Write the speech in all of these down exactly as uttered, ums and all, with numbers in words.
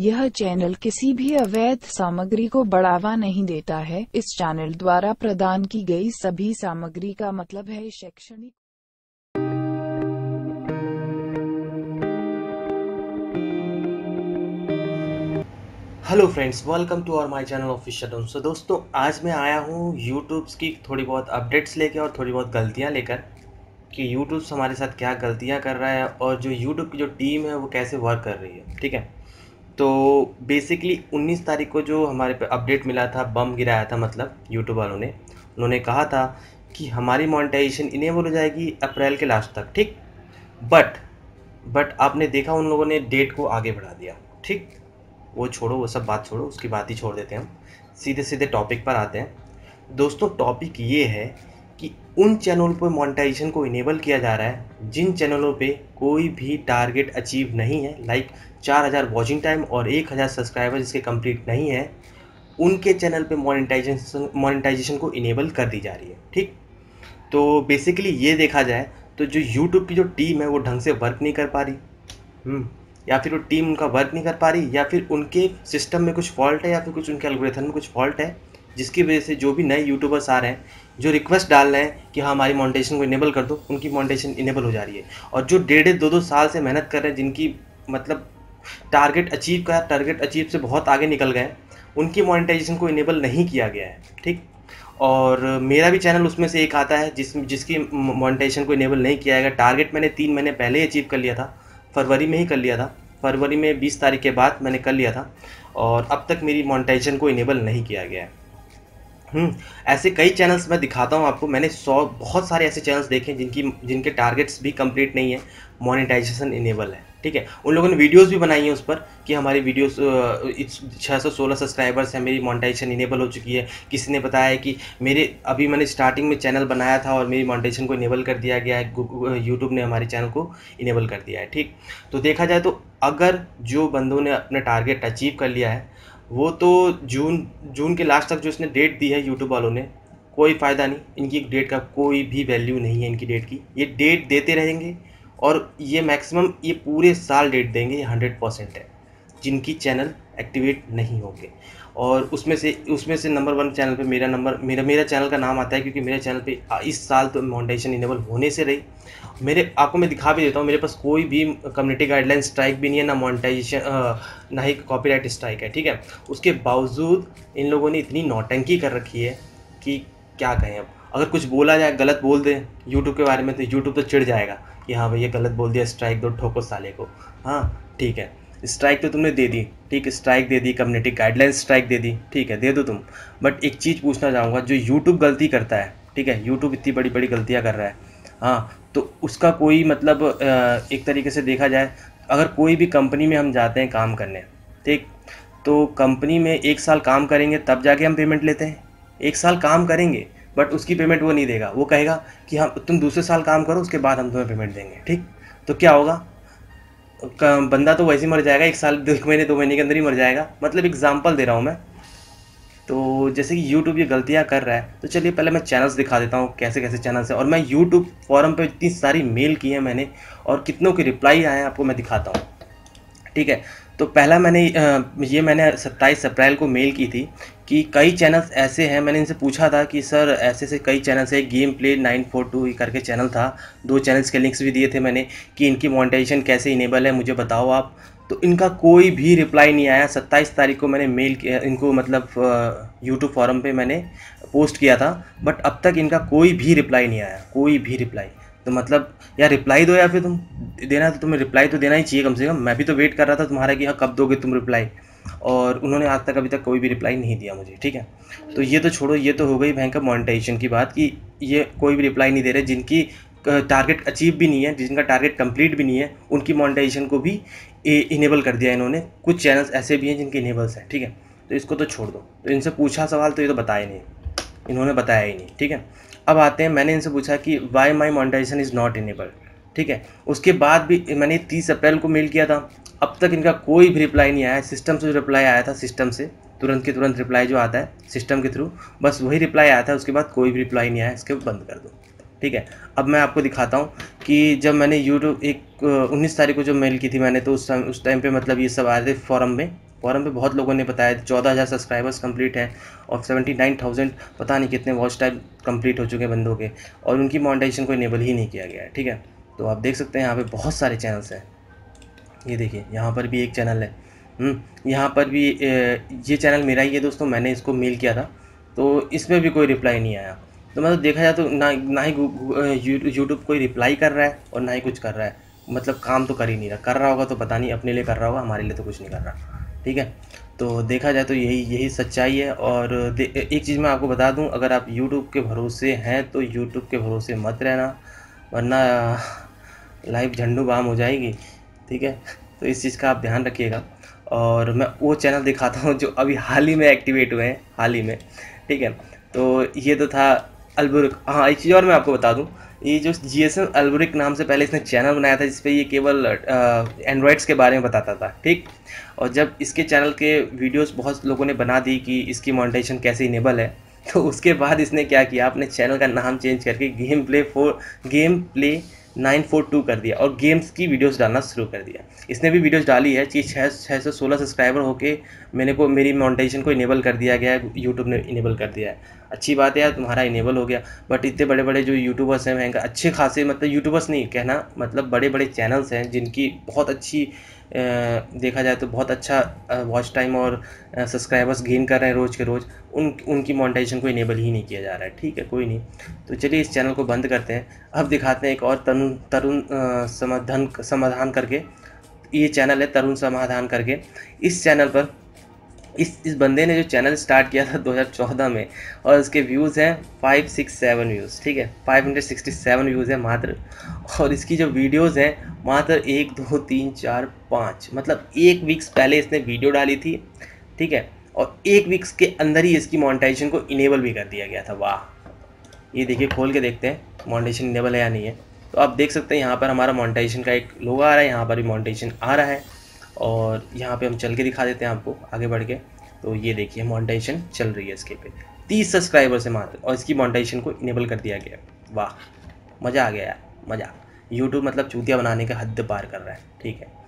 यह चैनल किसी भी अवैध सामग्री को बढ़ावा नहीं देता है। इस चैनल द्वारा प्रदान की गई सभी सामग्री का मतलब है शैक्षणिक। Hello friends, welcome to our my channel official Don. So दोस्तों, आज मैं आया हूँ यूट्यूब्स की थोड़ी बहुत अपडेट्स लेकर और थोड़ी बहुत गलतियाँ लेकर कि यूट्यूब हमारे साथ क्या गलतियाँ कर रहा है और जो यूट्यूब की जो टीम है वो कैसे वर्क कर रही है। ठीक है, तो बेसिकली उन्नीस तारीख को जो हमारे पे अपडेट मिला था, बम गिराया था, मतलब यूट्यूब वालों ने उन्होंने कहा था कि हमारी मोनेटाइजेशन इनेबल हो जाएगी अप्रैल के लास्ट तक। ठीक, बट बट आपने देखा उन लोगों ने डेट को आगे बढ़ा दिया। ठीक, वो छोड़ो, वो सब बात छोड़ो, उसकी बात ही छोड़ देते हैं। हम सीधे सीधे टॉपिक पर आते हैं। दोस्तों, टॉपिक ये है कि उन चैनलों पर मोनेटाइजेशन को इनेबल किया जा रहा है जिन चैनलों पे कोई भी टारगेट अचीव नहीं है, लाइक चार हज़ार वॉचिंग टाइम और एक हज़ार सब्सक्राइबर जिसके कंप्लीट नहीं है, उनके चैनल पे मोनेटाइजेशन मोनेटाइजेशन को इनेबल कर दी जा रही है। ठीक, तो बेसिकली ये देखा जाए तो जो यूट्यूब की जो टीम है वो ढंग से वर्क नहीं कर पा रही, हम्म या फिर वो टीम उनका वर्क नहीं कर पा रही, या फिर उनके सिस्टम में कुछ फॉल्ट है, या फिर कुछ उनके एल्गोरिथम में कुछ फॉल्ट है, जिसकी वजह से जो भी नए यूट्यूबर्स आ रहे हैं जो रिक्वेस्ट डाल रहे हैं कि हाँ हमारी मोनेटाइजेशन को इनेबल कर दो, उनकी मोनेटाइजेशन इनेबल हो जा रही है। और जो डेढ़ डेढ़ दो दो साल से मेहनत कर रहे हैं, जिनकी मतलब टारगेट अचीव का टारगेट अचीव से बहुत आगे निकल गए, उनकी मोनेटाइजेशन को इनेबल नहीं किया गया है। ठीक, और मेरा भी चैनल उसमें से एक आता है जिस जिसकी मोनेटाइजेशन को इनेबल नहीं किया गया। टारगेट मैंने तीन महीने पहले ही अचीव कर लिया था, फरवरी में ही कर लिया था, फरवरी में बीस तारीख के बाद मैंने कर लिया था, और अब तक मेरी मोनेटाइजेशन को इनेबल नहीं किया गया है। हम्म ऐसे कई चैनल्स मैं दिखाता हूँ आपको। मैंने सौ बहुत सारे ऐसे चैनल्स देखे जिनकी जिनके टारगेट्स भी कंप्लीट नहीं है, मोनेटाइजेशन इनेबल है। ठीक है, उन लोगों ने वीडियोस भी बनाई हैं उस पर कि हमारी वीडियोस छः सौ सोलह सब्सक्राइबर्स हैं, मेरी मोनेटाइजेशन इनेबल हो चुकी है। किसी ने बताया है कि मेरे अभी मैंने स्टार्टिंग में चैनल बनाया था और मेरी मोनेटाइजेशन को इनेबल कर दिया गया है, यूट्यूब ने हमारे चैनल को इनेबल कर दिया है। ठीक, तो देखा जाए तो अगर जो बंदों ने अपने टारगेट अचीव कर लिया है वो तो जून जून के लास्ट तक जो इसने डेट दी है यूट्यूब वालों ने, कोई फ़ायदा नहीं, इनकी डेट का कोई भी वैल्यू नहीं है इनकी डेट की। ये डेट देते रहेंगे और ये मैक्सिमम ये पूरे साल डेट देंगे, ये हंड्रेड परसेंट है जिनकी चैनल एक्टिवेट नहीं होंगे। और उसमें से उसमें से नंबर वन चैनल पे मेरा नंबर मेरा मेरा चैनल का नाम आता है, क्योंकि मेरे चैनल पे इस साल तो मोनेटाइजेशन इनेबल होने से रही। मेरे आपको मैं दिखा भी देता हूँ, मेरे पास कोई भी कम्युनिटी गाइडलाइन स्ट्राइक भी नहीं है, ना मोनेटाइजेशन ना ही कॉपीराइट स्ट्राइक है। ठीक है, उसके बावजूद इन लोगों ने इतनी नौटंकी कर रखी है कि क्या कहें। अब अगर कुछ बोला जाए, गलत बोल दे यूट्यूब के बारे में, तो यूट्यूब तो चिढ़ जाएगा कि हाँ भैया गलत बोल दिया, स्ट्राइक दो, ठोको साले को। हाँ ठीक है, स्ट्राइक तो तुमने दे दी, ठीक, स्ट्राइक दे दी, कम्युनिटी गाइडलाइन स्ट्राइक दे दी, ठीक है, दे दो तुम। बट एक चीज़ पूछना चाहूँगा, जो यूट्यूब गलती करता है, ठीक है, यूट्यूब इतनी बड़ी बड़ी गलतियाँ कर रहा है, हाँ, तो उसका कोई मतलब एक तरीके से देखा जाए, अगर कोई भी कंपनी में हम जाते हैं काम करने, ठीक, तो कंपनी में एक साल काम करेंगे तब जाके हम पेमेंट लेते हैं। एक साल काम करेंगे बट उसकी पेमेंट वो नहीं देगा, वो कहेगा कि हम तुम दूसरे साल काम करो उसके बाद हम तुम्हें पेमेंट देंगे। ठीक, तो क्या होगा, बंदा तो वैसे ही मर जाएगा, एक साल एक महीने दो महीने के अंदर ही मर जाएगा। मतलब एग्जाम्पल दे रहा हूँ मैं। तो जैसे कि यूट्यूब ये गलतियाँ कर रहा है, तो चलिए पहले मैं चैनल्स दिखा देता हूँ कैसे कैसे चैनल्स हैं। और मैं यूट्यूब फॉरम पे इतनी सारी मेल की है मैंने और कितनों के रिप्लाई आए हैं आपको मैं दिखाता हूँ। ठीक है, तो पहला मैंने ये मैंने सत्ताईस अप्रैल को मेल की थी कि कई चैनल्स ऐसे हैं, मैंने इनसे पूछा था कि सर ऐसे ऐसे कई चैनल्स है, game play nine four two करके चैनल था, दो चैनल्स के लिंक्स भी दिए थे मैंने कि इनकी मोनेटाइजेशन कैसे इनेबल है, मुझे बताओ आप। तो इनका कोई भी रिप्लाई नहीं आया। सत्ताईस तारीख को मैंने मेल किया इनको, मतलब यूट्यूब फॉरम पे मैंने पोस्ट किया था, बट अब तक इनका कोई भी रिप्लाई नहीं आया, कोई भी रिप्लाई। तो मतलब यार रिप्लाई दो, या फिर तुम देना तो तुम्हें रिप्लाई तो देना ही चाहिए कम से कम। मैं भी तो वेट कर रहा था तुम्हारा कि हाँ कब दोगे तुम रिप्लाई, और उन्होंने आज तक अभी तक कोई भी रिप्लाई नहीं दिया मुझे। ठीक है, तो ये तो छोड़ो, ये तो हो गई भयंकर मोनेटाइजेशन की बात कि ये कोई भी रिप्लाई नहीं दे रहे, जिनकी टारगेट अचीव भी नहीं है, जिनका टारगेट कंप्लीट भी नहीं है, उनकी मोनेटाइजेशन को भी इनेबल कर दिया इन्होंने। कुछ चैनल्स ऐसे भी हैं जिनके इनेबल्स हैं। ठीक है, तो इसको तो छोड़ दो। तो इनसे पूछा सवाल तो ये तो बताया नहीं, इन्होंने बताया ही नहीं। ठीक है, अब आते हैं, मैंने इनसे पूछा कि why my monetization is not enabled. ठीक है, उसके बाद भी मैंने तीस अप्रैल को मेल किया था, अब तक इनका कोई भी रिप्लाई नहीं आया। सिस्टम से जो रिप्लाई आया था, सिस्टम से तुरंत के तुरंत रिप्लाई जो आता है सिस्टम के थ्रू, बस वही रिप्लाई आया था, उसके बाद कोई भी रिप्लाई नहीं आया, इसके बंद कर दो। ठीक है, अब मैं आपको दिखाता हूँ कि जब मैंने यूट्यूब एक उन्नीस तारीख को जो मेल की थी मैंने, तो उस टाइम उस टाइम पे मतलब ये सब आए थे फॉरम में फोरम पे बहुत लोगों ने बताया चौदह हज़ार सब्सक्राइबर्स कंप्लीट हैं और सेवेंटी नाइन थाउजेंड पता नहीं कितने वॉच टाइम कंप्लीट हो चुके हैं बंदों के, और उनकी मोनेटाइजेशन को इनेबल ही नहीं किया गया है। ठीक है, तो आप देख सकते हैं यहाँ पे बहुत सारे चैनल्स हैं। ये देखिए यहाँ पर भी एक चैनल है, यहाँ पर भी ये चैनल मेरा ही है दोस्तों, मैंने इसको मेल किया था तो इसमें भी कोई रिप्लाई नहीं आया। तो मतलब देखा जाए तो ना ना ही यूट्यूब कोई रिप्लाई कर रहा है और ना ही कुछ कर रहा है, मतलब काम तो कर ही नहीं रहा। कर रहा होगा तो पता नहीं अपने लिए कर रहा होगा, हमारे लिए तो कुछ नहीं कर रहा। ठीक है, तो देखा जाए तो यही यही सच्चाई है। और एक चीज़ मैं आपको बता दूं, अगर आप यूट्यूब के भरोसे हैं तो यूट्यूब के भरोसे मत रहना, वरना लाइफ झंडू बाम हो जाएगी। ठीक है, तो इस चीज़ का आप ध्यान रखिएगा। और मैं वो चैनल दिखाता हूँ जो अभी हाल ही में एक्टिवेट हुए हैं, हाल ही में। ठीक है, तो ये तो था अल्बुरिक। हाँ, एक चीज़ और मैं आपको बता दूँ, ये जो जी एस एम अल्बुरिक नाम से पहले इसने चैनल बनाया था जिसपे ये केवल एंड्रॉयड्स के बारे में बताता था। ठीक, और जब इसके चैनल के वीडियोस बहुत लोगों ने बना दी कि इसकी मोनेटाइजेशन कैसे इनेबल है, तो उसके बाद इसने क्या किया, अपने चैनल का नाम चेंज करके game play four game play nine four two कर दिया और गेम्स की वीडियोस डालना शुरू कर दिया। इसने भी वीडियोस डाली है कि छः छः सौ सोलह सब्सक्राइबर होके मैंने को मेरी मोनेटाइजेशन को इनेबल कर दिया गया है, यूट्यूब ने इनेबल कर दिया है। अच्छी बात है यार, तुम्हारा इनेबल हो गया। बट इतने बड़े बड़े जो यूट्यूबर्स हैं, अच्छे खासे, मतलब यूट्यूबर्स नहीं कहना, मतलब बड़े बड़े चैनल्स हैं जिनकी बहुत अच्छी आ, देखा जाए तो बहुत अच्छा वॉच टाइम और सब्सक्राइबर्स गेन कर रहे हैं रोज़ के रोज़, उन उनकी मोनेटाइजेशन को इनेबल ही नहीं किया जा रहा है। ठीक है, कोई नहीं, तो चलिए इस चैनल को बंद करते हैं। अब दिखाते हैं एक और तरुण तरुण समाधान समाधान करके, ये चैनल है तरुण समाधान करके। इस चैनल पर इस इस बंदे ने जो चैनल स्टार्ट किया था दो हज़ार चौदह में, और उसके व्यूज़ हैं फाइव सिक्स सेवन व्यूज़। ठीक है, five hundred sixty seven views है मात्र, और इसकी जो वीडियोज़ हैं मात्र एक दो तीन चार पाँच, मतलब एक वीक्स पहले इसने वीडियो डाली थी। ठीक है, और एक वीक्स के अंदर ही इसकी मोनेटाइजेशन को इनेबल भी कर दिया गया था। वाह, ये देखिए खोल के देखते हैं मोनेटाइजेशन इनेबल है या नहीं है। तो आप देख सकते हैं यहाँ पर हमारा मोनेटाइजेशन का एक लोगो आ रहा है, यहाँ पर भी मोनेटाइजेशन आ रहा है, और यहाँ पे हम चल के दिखा देते हैं आपको आगे बढ़ के। तो ये देखिए मोनेटाइजेशन चल रही है इसके पे, तीस सब्सक्राइबर से मात्र, और इसकी मोनेटाइजेशन को इनेबल कर दिया गया। वाह, मज़ा आ गया यार, मज़ा। यूट्यूब मतलब चूतिया बनाने का हद पार कर रहा है। ठीक है,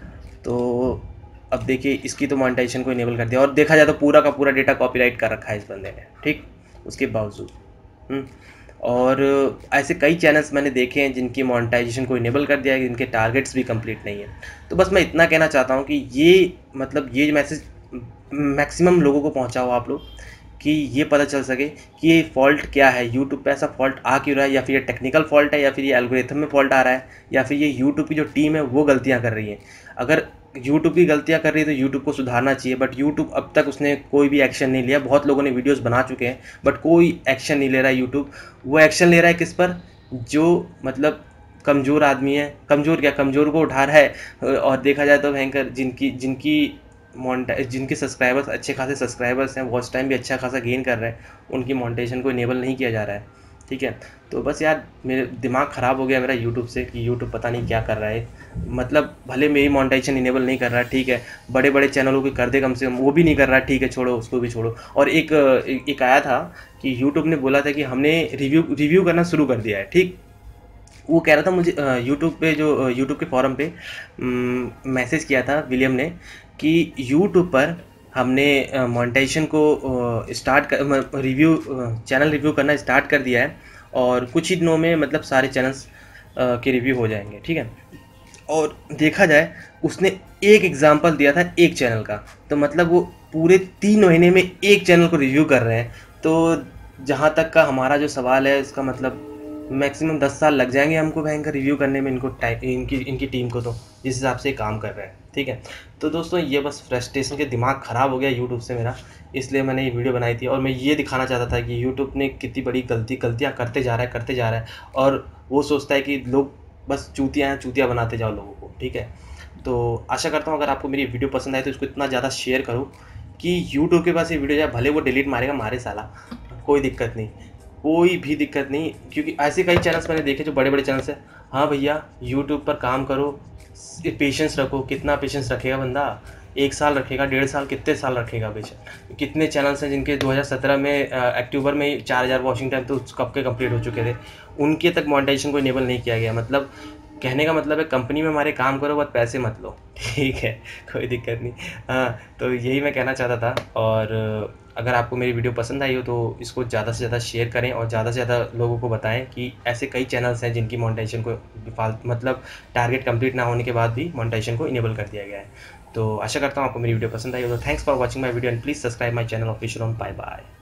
तो अब देखिए इसकी तो मोनेटाइजेशन को इनेबल कर दिया, और देखा जाए तो पूरा का पूरा डेटा कॉपीराइट कर रखा है इस बंदे ने। ठीक, उसके बावजूद और ऐसे कई चैनल्स मैंने देखे हैं जिनकी मोनेटाइजेशन को इनेबल कर दिया है, जिनके टारगेट्स भी कंप्लीट नहीं है। तो बस मैं इतना कहना चाहता हूँ कि ये मतलब ये मैसेज मैक्सिमम लोगों को पहुँचाओ आप लोग, कि ये पता चल सके कि ये फॉल्ट क्या है, यूट्यूब पे ऐसा फॉल्ट आ क्यों रहा है, या फिर ये टेक्निकल फॉल्ट है, या फिर ये एल्गोरिथम में फॉल्ट आ रहा है, या फिर ये यूट्यूब की जो टीम है वो गलतियाँ कर रही है। अगर यूट्यूब की गलतियाँ कर रही है तो यूट्यूब को सुधारना चाहिए, बट यूट्यूब अब तक उसने कोई भी एक्शन नहीं लिया। बहुत लोगों ने वीडियोस बना चुके हैं बट कोई एक्शन नहीं ले रहा है यूट्यूब। वो एक्शन ले रहा है किस पर, जो मतलब कमज़ोर आदमी है, कमज़ोर क्या कमज़ोर को उठा रहा है। और देखा जाए तो भयंकर जिनकी जिनकी मोनेटाइज जिनके सब्सक्राइबर्स अच्छे खासे सब्सक्राइबर्स हैं, वॉच टाइम भी अच्छा खासा गेन कर रहे हैं, उनकी मोनेटाइजेशन को इनेबल नहीं किया जा रहा है। ठीक है, तो बस यार मेरे दिमाग ख़राब हो गया मेरा यूट्यूब से कि यूट्यूब पता नहीं क्या कर रहा है। मतलब भले मेरी मोनेटाइजेशन इनेबल नहीं कर रहा है, ठीक है, बड़े बड़े चैनलों की कर दे कम से कम, वो भी नहीं कर रहा है। ठीक है, छोड़ो उसको भी छोड़ो। और एक एक आया था कि यूट्यूब ने बोला था कि हमने रिव्यू रिव्यू करना शुरू कर दिया है। ठीक, वो कह रहा था मुझे यूट्यूब पे, जो यूट्यूब के फॉरम पे मैसेज किया था विलियम ने कि यूट्यूब पर हमने मोनेटाइजेशन को स्टार्ट कर रिव्यू चैनल रिव्यू करना स्टार्ट कर दिया है, और कुछ ही दिनों में मतलब सारे चैनल्स के रिव्यू हो जाएंगे। ठीक है, और देखा जाए उसने एक एग्जांपल दिया था एक चैनल का, तो मतलब वो पूरे तीन महीने में एक चैनल को रिव्यू कर रहे हैं। तो जहाँ तक का हमारा जो सवाल है, इसका मतलब मैक्सिमम दस साल लग जाएंगे हमको भयंकर रिव्यू करने में इनको टाइम इनकी इनकी टीम को, तो जिस हिसाब से काम कर रहे हैं। ठीक है, तो दोस्तों ये बस फ्रस्ट्रेशन के दिमाग ख़राब हो गया यूट्यूब से मेरा, इसलिए मैंने ये वीडियो बनाई थी। और मैं ये दिखाना चाहता था कि यूट्यूब ने कितनी बड़ी गलती गलतियाँ करते जा रहा है करते जा रहा है और वो सोचता है कि लोग बस चूतियाँ हैं, चूतियाँ बनाते जाओ लोगों को। ठीक है, तो आशा करता हूँ अगर आपको मेरी वीडियो पसंद आए तो इसको इतना ज़्यादा शेयर करो कि यूट्यूब के पास ये वीडियो जाए, भले वो डिलीट मारेगा मारे साला, कोई दिक्कत नहीं, कोई भी दिक्कत नहीं। क्योंकि ऐसे कई चैनल्स मैंने देखे जो बड़े बड़े चैनल्स हैं। हाँ भैया, यूट्यूब पर काम करो, पेशेंस रखो। कितना पेशेंस रखेगा बंदा, एक साल रखेगा, डेढ़ साल, कितने साल रखेगा पेशेंस। कितने चैनल्स हैं जिनके दो हज़ार सत्रह में अक्टूबर में चार हज़ार वॉचिंग टाइम तो कब के कंप्लीट हो चुके थे, उनके तक मोनेटाइजेशन को इनेबल नहीं किया गया। मतलब कहने का मतलब है कंपनी में हमारे काम करो, बहुत पैसे मत लो, ठीक है, कोई दिक्कत नहीं। हाँ, तो यही मैं कहना चाहता था। और अगर आपको मेरी वीडियो पसंद आई हो तो इसको ज़्यादा से ज़्यादा शेयर करें और ज़्यादा से ज़्यादा लोगों को बताएं कि ऐसे कई चैनल्स हैं जिनकी मोनेटाइजेशन को डिफ़ॉल्ट मतलब टारगेट कंप्लीट ना होने के बाद भी मोनेटाइजेशन को इनेबल कर दिया गया है। तो आशा करता हूँ आपको मेरी वीडियो पसंद आई हो। तो thanks for watching my video and please subscribe my channel official. Bye bye.